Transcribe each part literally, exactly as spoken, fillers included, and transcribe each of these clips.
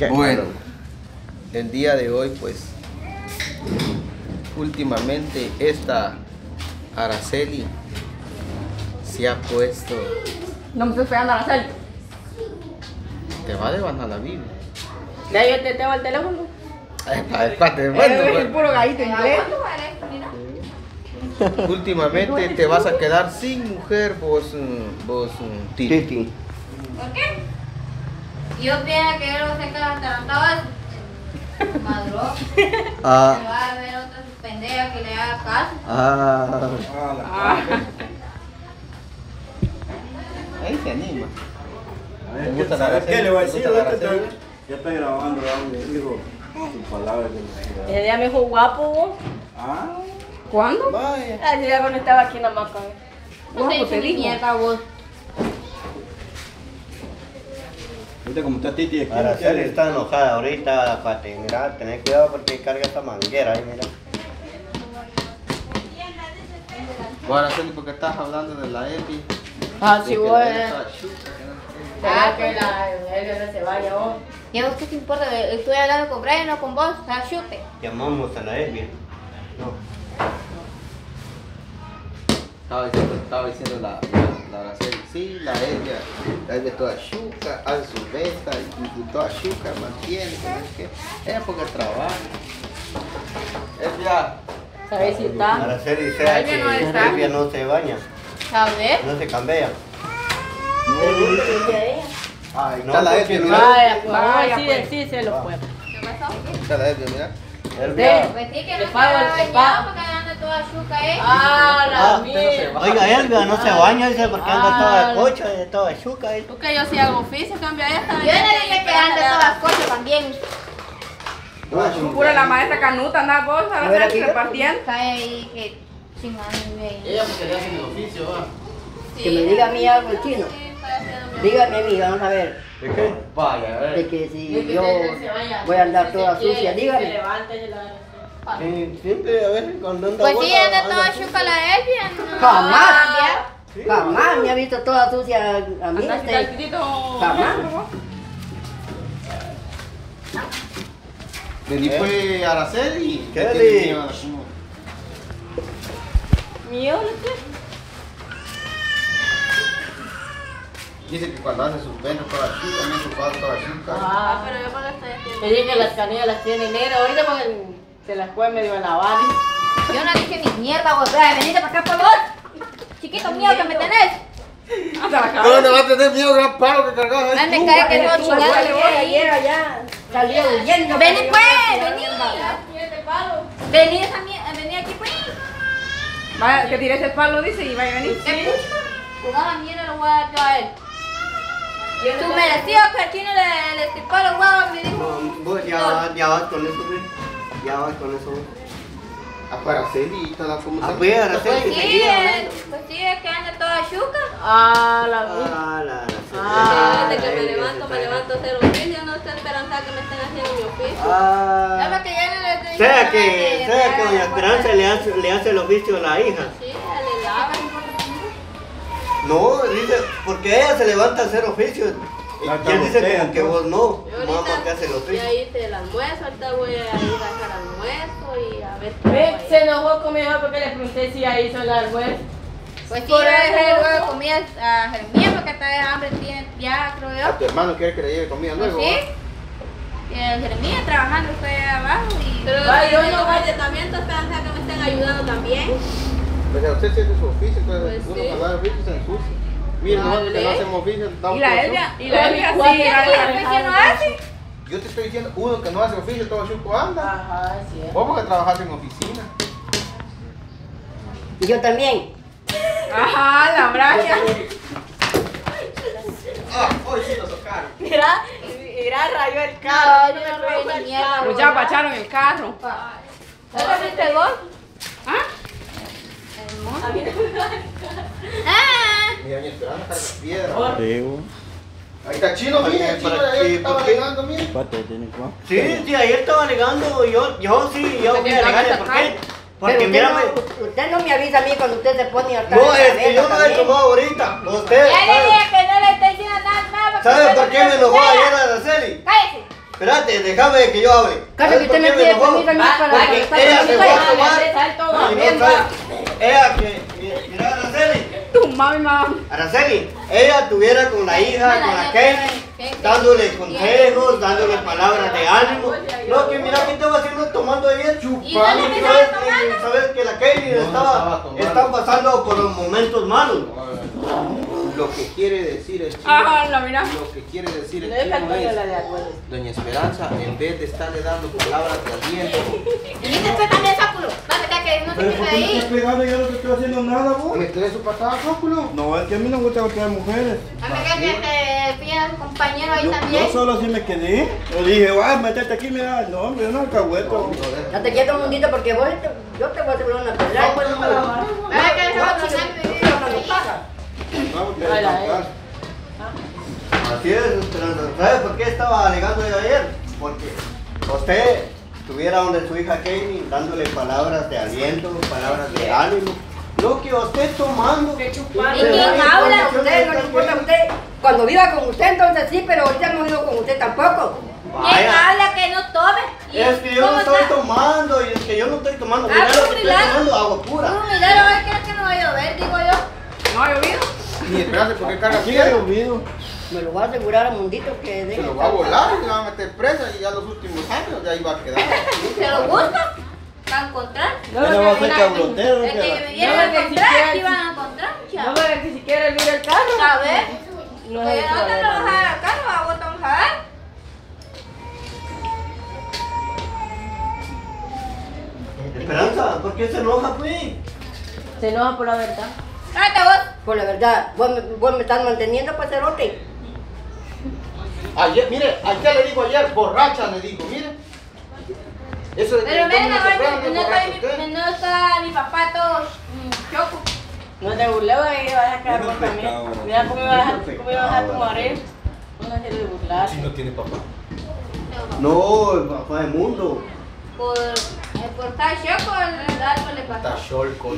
Bueno, el día de hoy, pues, últimamente esta Araceli se ha puesto... No me estoy pegando a Araceli. Te va a devanar la Biblia. De ahí yo te tengo el teléfono. Es parte de Es bueno, el pues. puro gallito inglés. Últimamente te vas a quedar sin mujer, vos, mm, vos, mm, Titi. Titi. ¿Por qué? Yo pienso que él se queda atarantado. Maduró. Ah. Se va a ver otra pendeja que le haga caso. Ah. Ahí se anima. A ver, ¿Te ¿qué, gusta la ¿sabes Araceli? qué le voy a ¿Te decir? gusta la Ahorita Araceli? Ya está grabando, grabando, hijo, tu palabra que Ese día me dijo guapo vos. Ah, ¿Cuándo? Vaya. Ah, ese día cuando estaba aquí nada más con él. No te Guapo te dice ni dijo. mierda vos. ahorita como está Titi aquí. Araceli está enojada ahorita, Pati. Mira, tenés cuidado porque carga esta manguera ahí, mira. Vos, Araceli, porque estás hablando de la Epi. Ah, de sí, que vos. la eh. Epi está chuta, que no sé qué. Ah, que la Elvia no se vaya vos. ¿Y a vos qué te importa? Estoy hablando con Brian, no con vos. O sea, chute. Llamamos a la Elvia. No. Estaba diciendo, estaba diciendo la, la, la Araceli, sí, la Elvia, la Elvia es toda chuca, hace su venta y, y toda chuca, mantiene, que no sé qué. Ella porque trabaja. Elvia, ¿Sabes si está? Araceli dice que Elvia no está. Elvia no se baña, ¿Sabes? no se cambia. ahí No, está la porque Elvia, no- mira. Vaya, pues, vaya, sí, pues. sí, se lo fue. ¿Qué pasó? Está la Elvia, mira. Elvia. Pues sí que Le no pago se el- va le bañado pago. porque anda toda chuca, ¿eh? Ah, la Ah, mía. Oiga, Elvia no se baña, dice, porque anda Ah. toda cocha, toda chuca. eh. Tú que yo sí hago oficio, cambia esta. Yo no dije que anda todas cosas también. Pura la maestra Canuta, anda vos, A a ver, ver aquí. repartiendo. Cae ahí que chingando ahí. Ella porque le hacen el oficio, va. Sí. Que me diga a mí algo el chino. Sí, está haciendo mi- Dígame a mí, vamos a ver, ¿De qué? Vaya, a de ver. que Es si que yo usted se vaya. voy a andar Se toda quiere, sucia, Se dígame. levanta y la... Sí, siempre a veces cuando anda Pues sí, buena, anda anda toda así. chuca la Elvia. No Jamás. va a cambiar. Sí. Jamás me ha visto toda sucia a mí. Anda Este, calcitito. Jamás. Vení ¿Eh? pues Araceli. ¿Qué que le- tiene miedo a la como- Mío, ¿no sé? Dice que cuando hace sus ventas toda chuca, también su padre toda chuca. Ah, Pero yo cuando estoy haciendo. te dije que las canillas las tiene negras. Ahorita porque se las puede medio lavar. ¿eh? Yo no dije ni mierda, vos. Vea, venite para acá, por favor. Chiquito mío que me tenés. Hasta la ¿Cómo te cabeza. va a tener miedo gran palo que cargaba? Ay, me tú, cae que tú, no tú, chingada. abuelo, vos ayer allá salió huyendo. Vení porque yo pues, me quedé vení. bien bala. Vení esa mierda, vení aquí pues. Vaya, que tires el palo, dice, y vaya a venir. ¿Qué pucha? Con esa mierda lo voy a dar yo a él. Tú merecías que el chino le, le estipó los huevos, me dijo. No, vos ya, vas- ya vas con eso, güey. Ya vas con eso, güey. Ah, para Araceli y toda como Ah, pues, Araceli, Pues sí, seguía eh, hablando. pues sí, es que anda toda chuca. Ah, la mía. Ah, la Araceli. Ah, Desde que me Ay, levanto, me está- levanto a hacer oficio, no estoy esperando a que me estén haciendo mi oficio. Nada Ah. más que ya no le estoy Sea diciendo que, nada de- sea de- que doña Esperanza le hace, le hace el oficio a la hija. Sí, le lava. No, dice, porque ella se levanta a hacer oficios. Y La él dice cabotea, como que vos no. Yo Mamá ahorita te hace el oficio. ya hice el almuerzo, ahorita voy a ir a hacer almuerzo y a ver qué Ve, hago se ahí. enojó conmigo porque le pregunté si ya hizo el almuerzo. Pues sí, Por yo le eso. dejé luego de comida a Jeremías porque hasta de hambre tiene ya, creo A yo. tu hermano quiere que le lleve comida Pues luego. sí. ¿va? Y el Jeremías trabajando estoy allá abajo y... Pero Vaya, yo yo no no- voy también, estoy esperando a que me estén ayudando también. Pues a usted sí hace su oficio, entonces Pues uno sí. cuando hace oficio se ensucia. Mira, nosotros que no hacemos oficio, estamos Y la todos Elvia, chucos. y la Elvia ¿Por sí. qué va a tu dejar Jeremías no de hace? Yo te estoy diciendo, uno que no hace oficio, todo chuco anda. Ajá, sí. Vos porque trabajas en oficina. Y yo también. Ajá, la bracia. Ah, hoy sí lo tocaron. Mira, mira, rayó el No, carro. yo no rayé ni mierda. Pues ya bacharon el carro. ¿Dónde fuiste vos? ¿Ah? Ah, Mira, mi esperanza carga piedra. Sí, güey. Ahí está Chino, mira, el Para Chino aquí, ayer estaba ¿por qué? llegando, mira. Pate, tiene cuál. Sí, sí, ayer estaba alegando, yo, yo sí, yo Porque fui a te alegarle, vas a ¿por sacar. qué? Pero Porque usted, mírame, no, usted no me avisa a mí cuando usted se pone a estar no, en es la que yo mesa no le he también. tomado ahorita, usted, ya le ¿sabe? dije que no le estoy diciendo nada, nada. porque ¿Sabe usted por no qué me enojó espera. ayer Araceli? Cállese. espérate, déjame que yo hable. Casi que usted me pide permiso a mí para Va, para ella se va a tomar. tomar. Y no sabe- Ella que, mira Araceli, Tu mami, mamá. Araceli, ella tuviera con la hija, con la Kelly, dándole consejos, dándole palabras de ánimo. No, que mira que estaba haciendo tomando ayer chupando. ¿Y dónde Y estaba sabes, tomando? y sabes que la Kelly No, no estaba estaba, tomando. están pasando por los momentos malos. Lo que quiere decir el chino, Ajá, la mira. lo que quiere decir el No es chino la la de es, acuerdo. doña Esperanza, en vez de estarle dando palabras de aliento, Viniste tú también, Sáculo. Dame acá que no te Pero quedes ¿por qué me ahí. estás pegando? Yo no te estoy haciendo nada, vos. ¿me traes su patada, cálculo? No, es que a mí no me gusta golpear mujeres. Dame acá que te pilla un compañero ahí Yo, también. yo solo así me quedé. Yo dije, va, métete aquí, mira. No, hombre, yo no alcahueto. Date quieto un momentito porque vos, te- yo te voy a hacer una pelea. Después no me lo vas Dame acá que a se va a chingar. Vamos, que Hola, descansar. Así es, Esperanza. ¿Sabes por qué estaba alegando yo ayer? Porque usted estuviera donde su hija Kelly dándole palabras de aliento, palabras de ánimo. Lo que usted tomando. Que ¿Y chupando. quién habla? Usted, no le importa a usted. Cuando viva con usted, entonces sí, pero ahorita no vivo con usted tampoco. ¿Quién Vaya. habla que no tome? ¿Y Es que yo no cómo estoy está? tomando y es que yo no estoy tomando. Ah, Mira lo pues, que estoy milagro. tomando, agua pura. Un milagro, a ver, ¿crees que no va a llover? Digo yo. ¿No ha llovido? Y Esperanza, ¿por qué carga Aquí ha piedra? llovido. Me lo va a asegurar a Mundito que Se deje lo va a estar- volar y le va a meter presa y ya los últimos años ya ahí va a quedar. ¿Se lo gusta? ¿Va a encontrar? No, Ella va a ser cabrotero. Es que ya. me vieron a No, que encontrar, siquiera- que iban a encontrar, No chavo. me que si quiere el el carro. A ver. No Pues es no te eso, lo la vas a verdad. dar acá, no vamos a tomar. Esperanza, ¿por qué se enoja, pues? Se enoja por la verdad. Cállate vos. Por la verdad, vos me, vos me estás manteniendo para cerote. Ayer, mire, ayer le digo ayer, borracha le digo, mire. Eso de que Pero ven, no se ahora pegan, no es está borracho, mi- ¿usted? no está mi papá todo mm, choco. No te burles, ahí vas a quedar Eso es con también. pecado. Mira cómo ibas a Eso es cómo ibas a pecado, tu marido. No se le burlar. Si no tiene papá. No, el papá del mundo. Por, eh, por estar choco, el algo le Está pasó. sholco.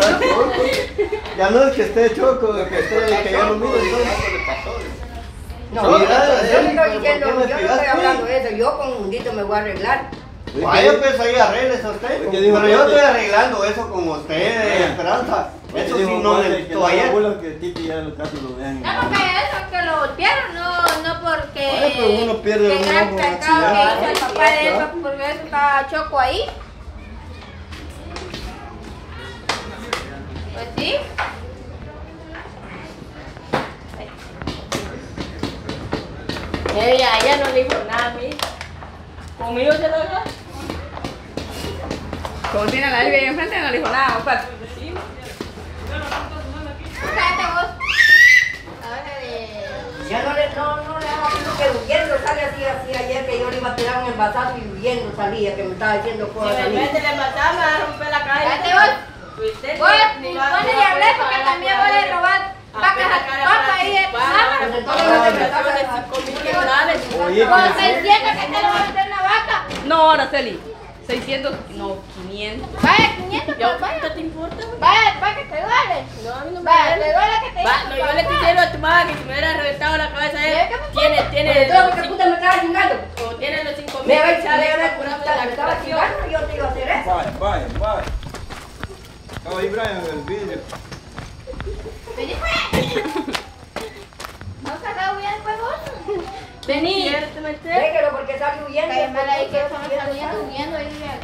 Ya no es que esté choco, es que esté que ya no mire. No, Sí, yo, ¿verdad? yo le Pero estoy diciendo, ¿por qué me yo no estoy pegaste? hablando de eso, yo con Mundito me voy a arreglar. Vaya pues ahí arregles a usted. ¿Qué dijo Pero yo usted? estoy arreglando eso con usted, Esperanza. Eso sí no necesito ayer. Que Titi ya los casos lo dejan. No, porque eso que lo golpearon, no, no porque. Ay, pero uno pierde que un gran ojo en un pecado que accidente. hizo el papá de él, porque eso estaba choco ahí. Pues sí. Ella, ella no le dijo nada a mí. Conmigo se lo haga. Como tiene a la Elvia ahí enfrente, no le dijo nada. Opa. Cállate vos. Ahora de. Ya no le, no, no le hago caso que huyendo, sale así, así ayer que yo le iba a tirar un envasado y huyendo salía, que me estaba diciendo Si cosas me a mí. mete la patada, me va a romper la cara. Cállate vos. Usted Vos, ni vos va a- ni le hablé porque también vos le robás vacas a tu papá ahí de tu mamá. Pues entonces no te metas a- Oye, Con que- seiscientos que te lo va a meter una vaca. No, Araceli. seiscientos, no, quinientos. Vaya, quinientos, ¿Ya pues vaya. ¿qué te importa? güey? Vaya, vaya que te duele. No, a mí no me Vaya, duele. te duele que te Va, hizo no, tu yo le estoy papá. diciendo a tu mamá que si me hubiera reventado la cabeza a ¿Y él, qué me tiene, tiene, Pues entonces, los ¿qué cinco- puta me estaba chingando? como tiene los cinco mil Me había quetzales me para curarme de la me estaba operación. chingando, yo te iba a hacer eso. Vaya, vaya, vaya. Estaba ahí Brian en el vídeo. Vení, pues. Vamos a sacar huyendo, pues vos. Vení. Déjelo porque sale huyendo. Cállate mal ahí que porque estamos sale saliendo, huyendo. huyendo ahí.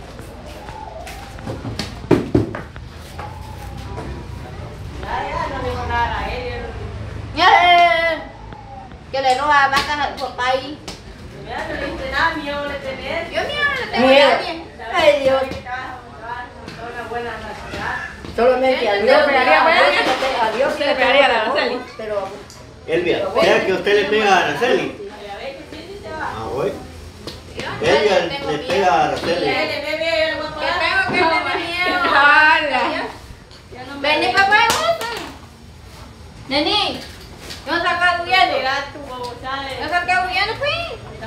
No dijo nada a él. Ya, que le roba vacas a tu papá ahí. Mira, no le dice nada, miedo le tenés. Yo mira, no le tengo a Miedo. nadie. Ay, Dios. Una buena nacional. Solamente a ¿Usted Dios. le pegaría a a Dios, Brian? a Dios ¿Usted le pegaría a la Araceli? Pero Elvia, ¿sea que usted le pega a Araceli? Ah, voy. Yo Elvia no tengo le miedo. pega a Araceli. Dale, bebé, yo le voy a Que pagar. tengo que tener miedo. Ala. Vení, papá, vos. Neni, no salgas huyendo. Mira tu babosada. No salgas huyendo, pues.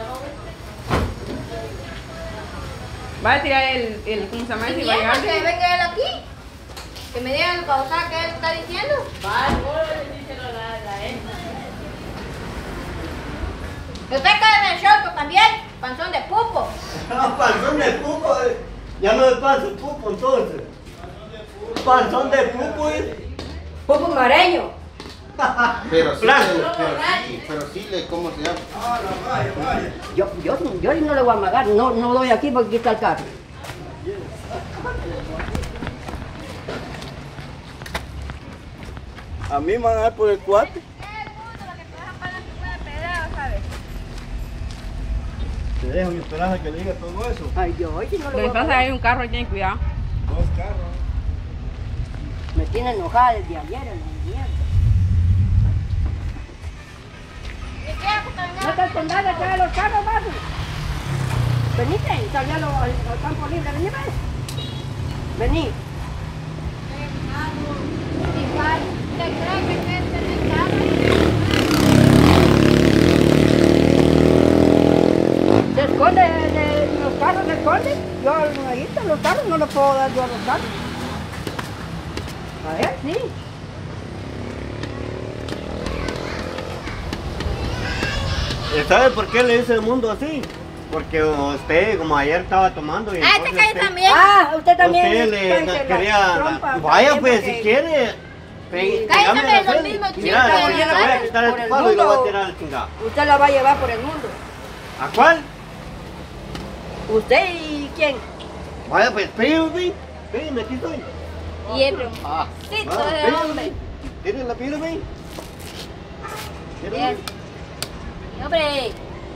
Va a tirar el, el ¿cómo se llama? Y ese? Va a mierda, llegar. que venga él aquí. Que me diga el pausada que él está diciendo. Va, no, díselo a la, la él. Usted cae en el show también. Ya no me pasa el pupo entonces. Panzón de pupo, ¿eh? Pupo mareño. Pero sí, Blanco. le- pero sí, pero sí, le, ¿cómo se llama? Ah, la vaya, vaya. Yo, yo, yo no le voy a amagar, no, no doy aquí porque quita el carro. A mí me van a dar por el cuate. Te dejo mi esperanza que le diga todo eso. Ay, yo hoy sí no le voy a Detrás de amagar. hay un carro y tienen cuidado. Dos carros. Me tiene enojada desde ayer en la mierda. No te escondas detrás de los carros, babu. Venite, salí al, al campo libre, vení, ven. Vení. ¿Se esconde de, de los carros? ¿Se esconde? Yo ahí están los carros, no le puedo dar yo a los carros. A ver, sí. ¿Sabe por qué le dice el mundo así? Porque usted, como ayer estaba tomando y Ah, este entonces calle usted- también. Ah, usted también. Usted le cállese la quería... trompa, Vaya también, pues, porque- si quiere... pe- Cállate, dígame la los fe. mismos Mira, chicos, porque te voy a quitar por el el palo y lo voy a mundo. tirar al chingado. Usted la va a llevar por el mundo. ¿A cuál? ¿Usted y quién? Vaya pues, pídeme, pídeme, aquí estoy. Y el Ah, bromcito ah, de hombre. pídeme. Tírela, pídeme. Bien. Hombre.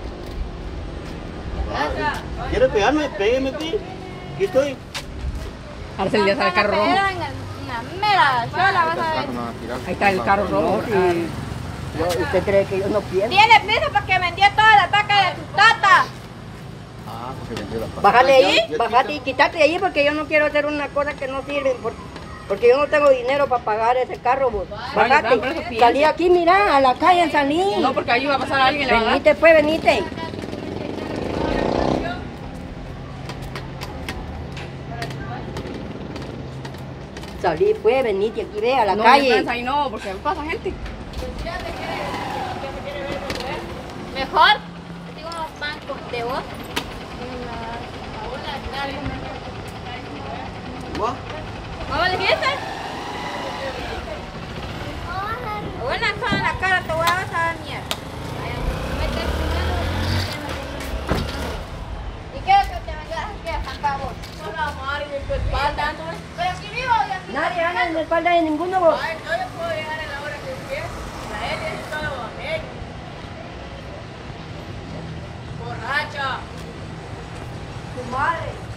¿Quiere pegarme? Pégame, aquí. Aquí estoy. Ahora se le sale el carro rojo. Una mera sola vas a ver. Ahí está el carro rojo. No, si- yo- ¿Usted cree que yo no pienso? Tiene piso porque vendió toda la vaca de tu tata. Ah, porque vendió la pasta. Bájale ahí, Ya- ya bájate quita. y quítate de ahí porque yo no quiero hacer una cosa que no sirve. por- Porque yo no tengo dinero para pagar ese carro, vos. Vaya, Bájate, por eso piensa. salí aquí, mira, a la calle salí. No, porque ahí va a pasar alguien y le va a dar. Venite pues, venite. Salí pues, venite aquí, ve, a la No, calle. piensa ahí no, porque pasa gente. Mejor, tengo unos bancos de vos. ¿Cómo le dijiste? Buena cosa en la cara, te voy a vas a dar mierda. ¿Y qué es que te vengas aquí a sacar vos? No la madre de tu espalda. Pero aquí vivo y aquí. Nadie anda en la espalda de ninguno vos. Ay, no le puedo llegar a la hora que quiera. La L es todo bajé. Borracha. Tu madre.